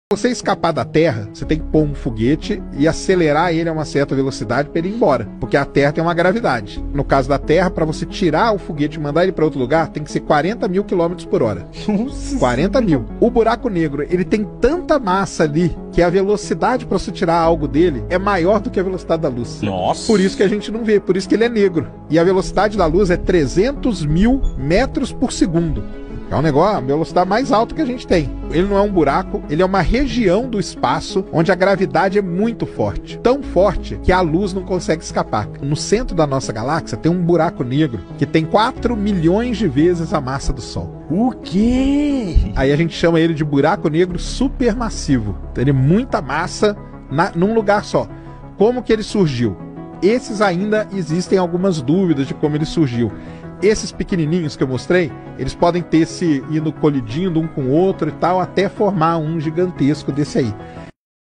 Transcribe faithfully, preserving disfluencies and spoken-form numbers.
Você escapar da Terra, você tem que pôr um foguete e acelerar ele a uma certa velocidade para ele ir embora, porque a Terra tem uma gravidade. No caso da Terra, para você tirar o foguete e mandar ele para outro lugar, tem que ser quarenta mil quilômetros por hora. Nossa, quarenta mil. O buraco negro, ele tem tanta massa ali que a velocidade para você tirar algo dele é maior do que a velocidade da luz. Nossa. Por isso que a gente não vê, por isso que ele é negro. E a velocidade da luz é trezentos mil metros por segundo. É um negócio, a velocidade mais alta que a gente tem. Ele não é um buraco, ele é uma região do espaço onde a gravidade é muito forte. Tão forte que a luz não consegue escapar. No centro da nossa galáxia tem um buraco negro que tem quatro milhões de vezes a massa do Sol. O quê? Aí a gente chama ele de buraco negro supermassivo. Ele é muita massa na, num lugar só. Como que ele surgiu? Esses ainda existem algumas dúvidas de como ele surgiu. Esses pequenininhos que eu mostrei, eles podem ter se indo colidindo um com o outro e tal, até formar um gigantesco desse aí.